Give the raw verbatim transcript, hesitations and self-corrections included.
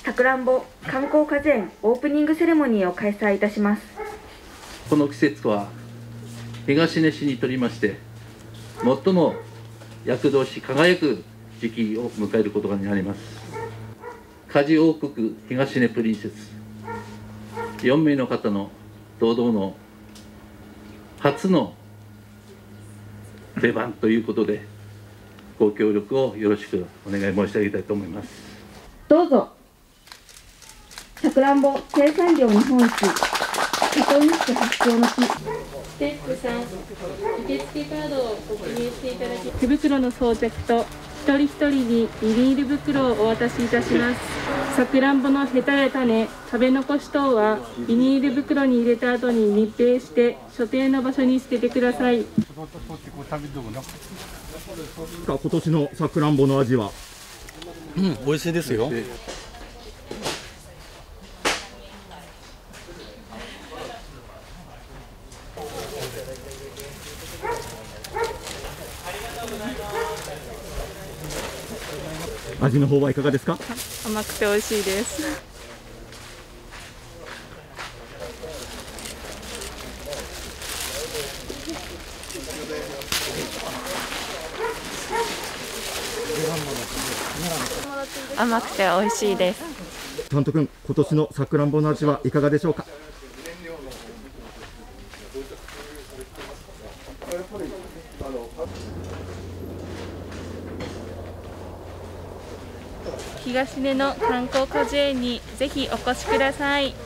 さくらんぼ観光果樹園オープニングセレモニーを開催いたします。 この季節は東根市にとりまして最も躍動し輝く時期を迎えることになります。果樹王国東根プリンセスよんめいの方の堂々の初の出番ということで、ご協力をよろしくお願い申し上げたいと思います。 どうぞ。さくらんぼ生産量日本一、里見市発祥の木。 ステップさん、受付カードをご記入していただき、手袋の装着と一人一人にビニール袋をお渡しいたします。さくらんぼのヘタや種、食べ残し等はビニール袋に入れた後に密閉して所定の場所に捨ててください。 今年のさくらんぼの味は、 うん、美味しいですよ。 味の方はいかがですか？ 甘くて美味しいです。甘くて美味しいです。 監督、今年のさくらんぼの味はいかがでしょうか？ 東根の観光果樹園にぜひお越しください。